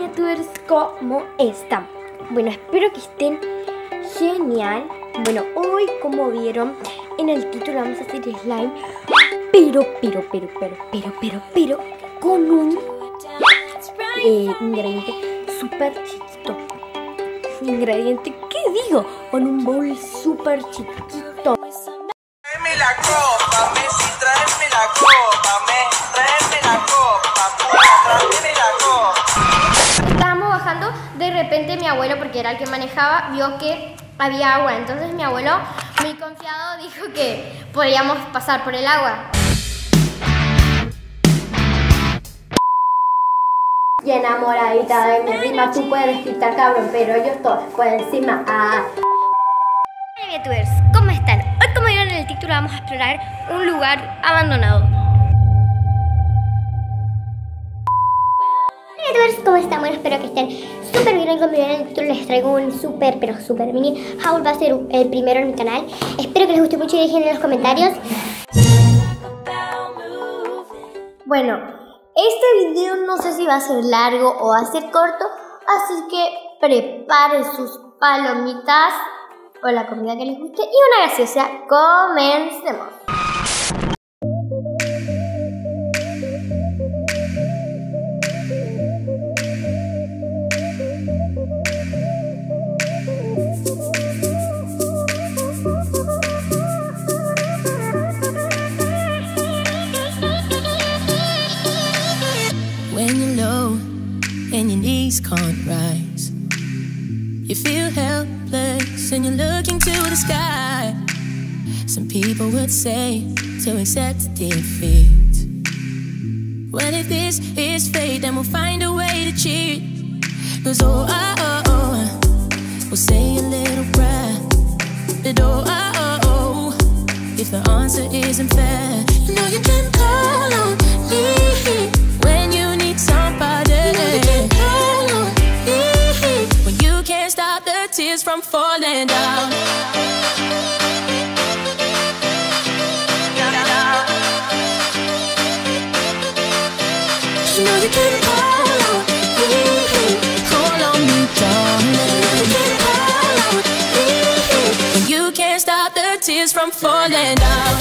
youtubers, ¿cómo están? Bueno, espero que estén genial. Bueno, hoy, como vieron en el título, vamos a hacer slime, pero con un ingrediente súper chiquito. Ingrediente, ¿qué digo? Con un bowl súper chiquito. Tráeme la copa, Messi, tráeme la copa, tráeme la copa, tráeme la copa. Estábamos bajando, de repente mi abuelo, porque era el que manejaba, vio que había agua. Entonces mi abuelo, muy confiado, dijo que podíamos pasar por el agua. Y enamoradita de mi prima, tú puedes quitar, cabrón, pero yo estoy por encima. Hola youtubers, ¿cómo están? Hoy, como vieron en el título, vamos a explorar un lugar abandonado. Hola youtubers, ¿cómo están? Bueno, espero que estén súper bien. Como vieron en el título, les traigo un súper mini haul. Va a ser el primero en mi canal. Espero que les guste mucho y dejen en los comentarios. Bueno, este video no sé si va a ser largo o va a ser corto, así que preparen sus palomitas o la comida que les guste y una gaseosa. Comencemos. When you're low and your knees can't rise, you feel helpless and you're looking to the sky. Some people would say to accept defeat. Well, if this is fate, then we'll find a way to cheat. 'Cause we'll say a little prayer. But if the answer isn't fair, you know you can call on me when you need somebody. You know you can call on me when you can't stop the tears from falling down. You know you can call on me, darling. You can call on me when you can't stop the tears from falling down.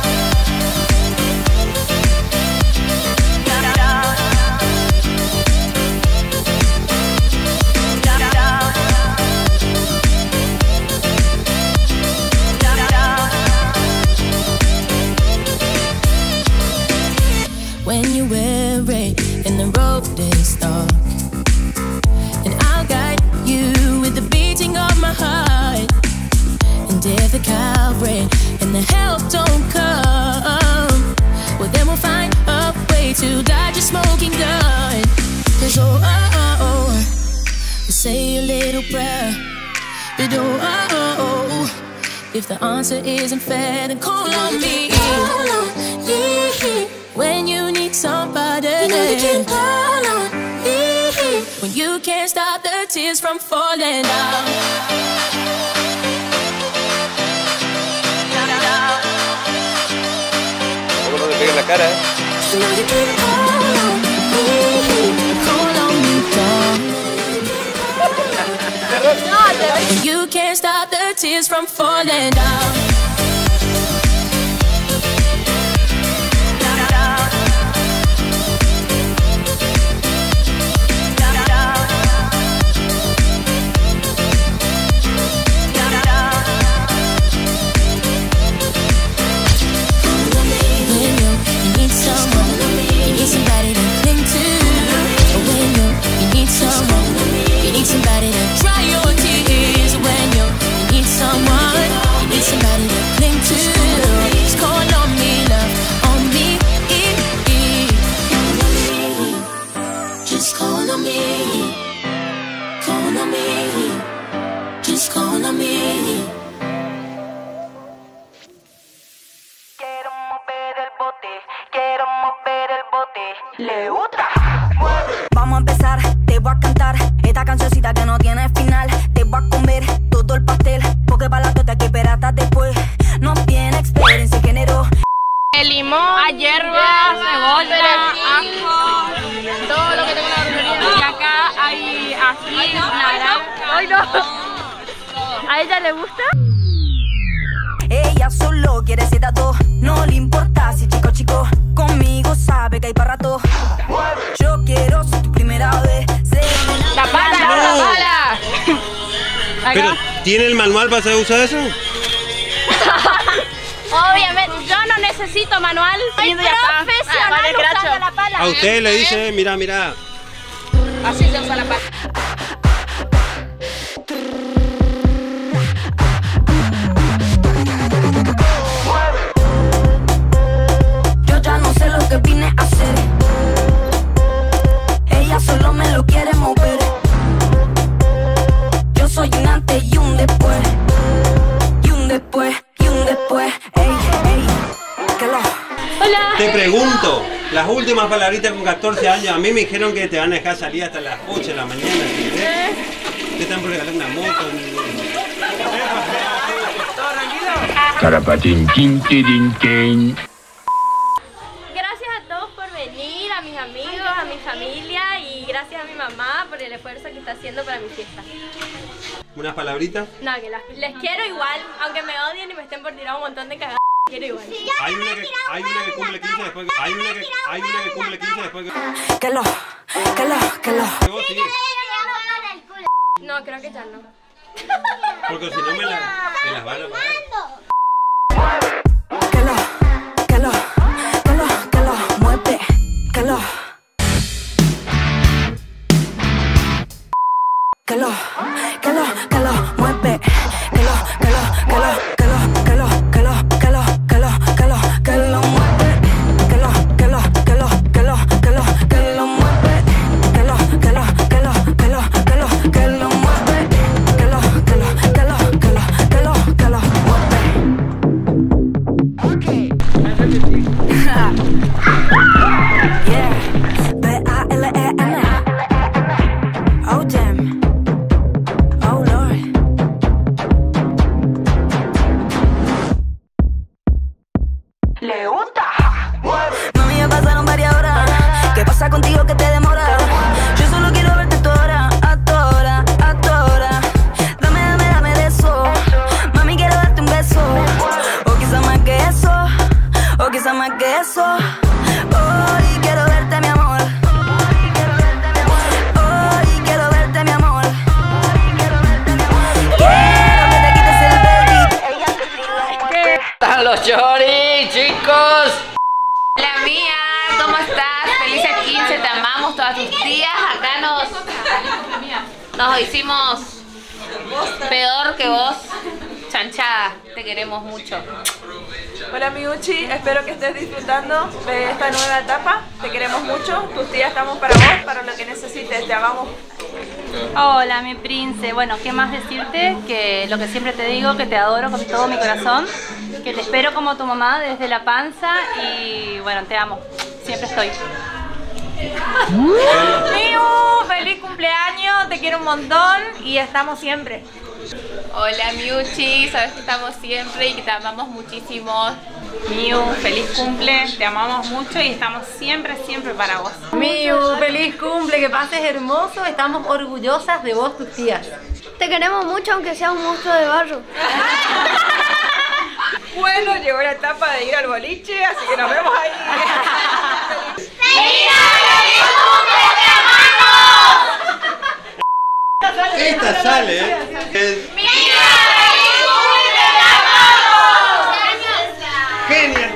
When you're weary and the road is dark, and I'll guide you with the beating of my heart. And if the cowbreak and the help don't come, well then we'll find a way to dodge a smoking gun. 'Cause we'll say a little prayer. But if the answer isn't fair, then call on me. Call on me when you need somebody. You know you can call on me when you can't stop the tears from falling down. No te pegues en la cara, You know you can call on me, darling. When you can't stop the tears from falling down. Somebody to dry your tears when you need someone. You need somebody to cling to. Just call on me, love, on me. Just call on me. Call on me. Just call on me. Quiero mover el bote, quiero mover el bote. Le otra. Vamos a empezar, te voy a cantar esta cancioncita que no tiene final. Te voy a comer todo el pastel, porque para la torta hay que esperar hasta después. No tiene experiencia en género. El limón, a hierba, cebolla, ajo, todo lo que tenga la verdulería. Y acá hay ¡Ay, no! ¿A ella le gusta? Ella solo quiere ser dato, no le importa si chico, conmigo sabe que hay para rato. Yo quiero ser tu primera vez. ¡La pala, no, la pala! Pero, ¿tiene el manual para saber usar eso? Obviamente, yo no necesito manual. Soy profesional usando la pala. A usted le dice, mira, mira. Así se usa la pala. Yo ya no sé lo que vine a hacer. Ella solo me lo quiere mover. Yo soy un antes y un después. Y un después, y un después. Ey, ey, que lo... Hola. Te pregunto, las últimas palabritas con 14 años, a mí me dijeron que te van a dejar salir hasta las 8 de la mañana. Te están por regalar una moto. Carapatín, tin, tin, tin. Gracias a todos por venir, a mis amigos, a mi familia y gracias a mi mamá por el esfuerzo que está haciendo para mi fiesta. ¿Unas palabritas? No, que les quiero igual, aunque me odien y me estén por tirar un montón de cagadas, quiero igual. Hay una que cumple 15 después. Hay una que cumple 15 después. Que lo... Vos sí. No, creo que ya no. Porque si no me las van a pagar. Que lo mueve, que lo mueve, que lo los choris, chicos. Hola mía, ¿cómo estás? Felices 15, te amamos todas tus tías. Acá nos hicimos peor que vos. Chanchada, te queremos mucho. Hola Miuchi, espero que estés disfrutando de esta nueva etapa. Te queremos mucho, tus tías estamos para vos, para lo que necesites, te amamos. Hola mi prince, bueno, ¿qué más decirte? Que lo que siempre te digo, que te adoro con todo mi corazón, que te espero como tu mamá desde la panza y bueno, te amo, siempre estoy. Miu, feliz cumpleaños, te quiero un montón y estamos siempre. Hola Miuchi, sabes que estamos siempre y que te amamos muchísimo. Miu, feliz cumple, te amamos mucho y estamos siempre para vos. Miu, feliz cumple, que pases hermoso, estamos orgullosas de vos, tus tías. Te queremos mucho aunque sea un monstruo de barro. Bueno, llegó la etapa de ir al boliche, así que nos vemos ahí. Esta sale, ¿eh? Genial.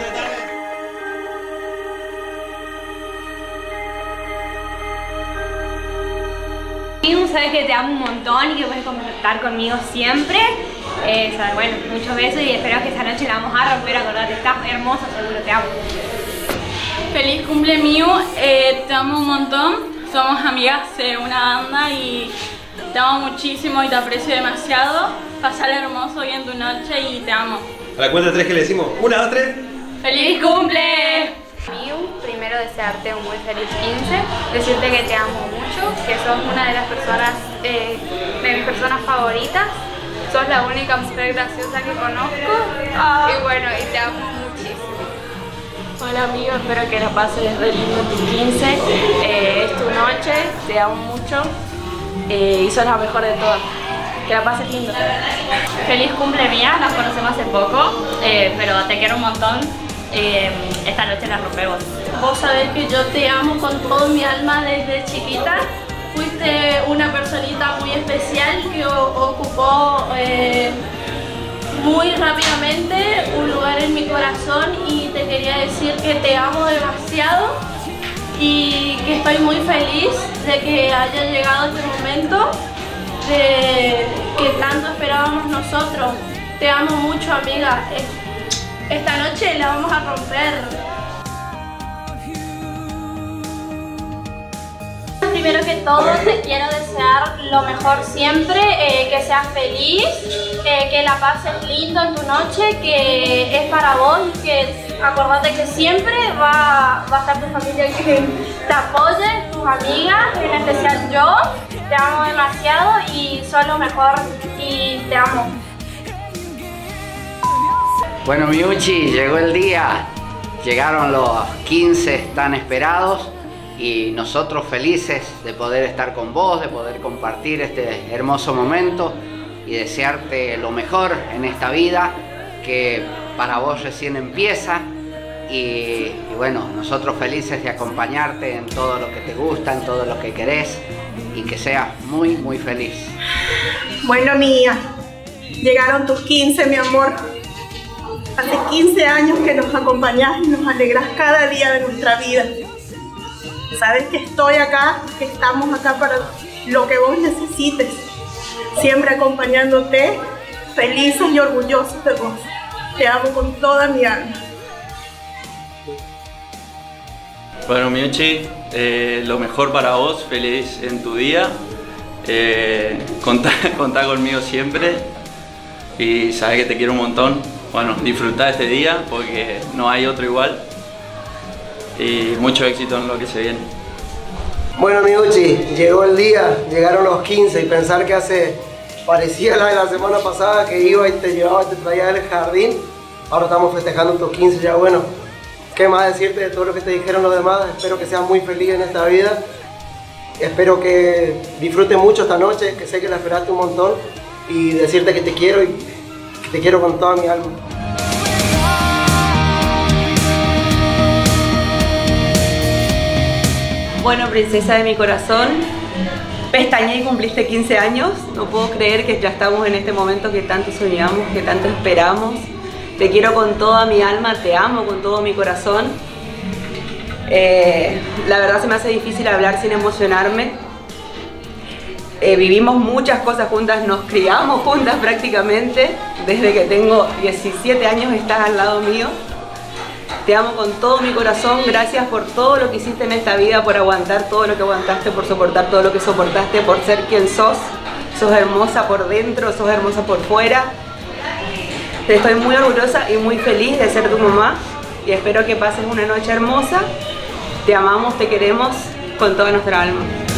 Sabes que te amo un montón y que puedes conectar conmigo siempre. Bueno, muchos besos y espero que esta noche la vamos a romper. Acordate, estás hermosa, seguro, te amo. Feliz cumple Miu, te amo un montón. Somos amigas de una banda y te amo muchísimo y te aprecio demasiado. Pasar hermoso hoy en tu noche y te amo. A la cuenta de 3 que le decimos, 1, 2, 3. ¡Feliz cumple! Miu, primero desearte un muy feliz 15, decirte que te amo mucho, que sos una de las personas, de mis personas favoritas, sos la única mujer graciosa que conozco y bueno, y te amo muchísimo. Hola amigo, espero que la pases re lindo tu 15, es tu noche, te amo mucho y sos la mejor de todas. que la pases lindo. Feliz cumple mía, nos conocemos hace poco, pero te quiero un montón. Esta noche la rompemos. Vos sabés que yo te amo con todo mi alma desde chiquita. Fuiste una personita muy especial que ocupó muy rápidamente un lugar en mi corazón y te quería decir que te amo demasiado y que estoy muy feliz de que haya llegado este momento que tanto esperábamos nosotros. Te amo mucho, amiga. Esta noche la vamos a romper. Primero que todo te quiero desear lo mejor siempre, que seas feliz, que la pases lindo en tu noche, que es para vos y que acordate que siempre va a estar tu familia que te apoye, tus amigas, en especial yo. Te amo demasiado y sos lo mejor y te amo. Bueno, Miuchi, llegó el día, llegaron los 15 tan esperados y nosotros felices de poder estar con vos, de poder compartir este hermoso momento y desearte lo mejor en esta vida que para vos recién empieza y bueno, nosotros felices de acompañarte en todo lo que te gusta, en todo lo que querés y que seas muy, muy feliz. Bueno, mía, llegaron tus 15, mi amor. Hace 15 años que nos acompañás y nos alegrás cada día de nuestra vida. Sabes que estoy acá, que estamos acá para lo que vos necesites. Siempre acompañándote, felices y orgullosos de vos. Te amo con toda mi alma. Bueno, Miuchi, lo mejor para vos, feliz en tu día. Contá conmigo siempre y sabes que te quiero un montón. Bueno, disfrutá este día porque no hay otro igual y mucho éxito en lo que se viene. Bueno, Miuchi, llegó el día, llegaron los 15 y pensar que parecía la de la semana pasada que iba y te llevaba y te traía del jardín. Ahora estamos festejando tus 15 ya, bueno. ¿Qué más decirte de todo lo que te dijeron los demás? Espero que seas muy feliz en esta vida. Espero que disfrutes mucho esta noche, que sé que la esperaste un montón. Y decirte que te quiero y que te quiero con toda mi alma. Bueno, princesa de mi corazón, pestañé y cumpliste 15 años. No puedo creer que ya estamos en este momento que tanto soñamos, que tanto esperamos. Te quiero con toda mi alma, te amo con todo mi corazón. La verdad se me hace difícil hablar sin emocionarme. Vivimos muchas cosas juntas, nos criamos juntas prácticamente. Desde que tengo 17 años estás al lado mío. Te amo con todo mi corazón, gracias por todo lo que hiciste en esta vida, por aguantar todo lo que aguantaste, por soportar todo lo que soportaste, por ser quien sos. Sos hermosa por dentro, sos hermosa por fuera. Estoy muy orgullosa y muy feliz de ser tu mamá y espero que pases una noche hermosa. Te amamos, te queremos con toda nuestra alma.